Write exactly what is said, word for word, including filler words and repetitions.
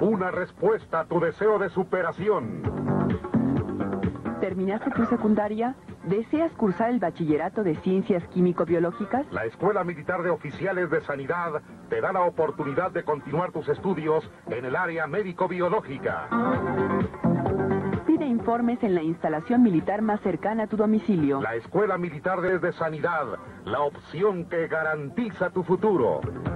Una respuesta a tu deseo de superación. ¿Terminaste tu secundaria? ¿Deseas cursar el bachillerato de ciencias químico-biológicas? La Escuela Militar de Oficiales de Sanidad te da la oportunidad de continuar tus estudios en el área médico-biológica. Pide informes en la instalación militar más cercana a tu domicilio. La Escuela Militar de Sanidad, la opción que garantiza tu futuro.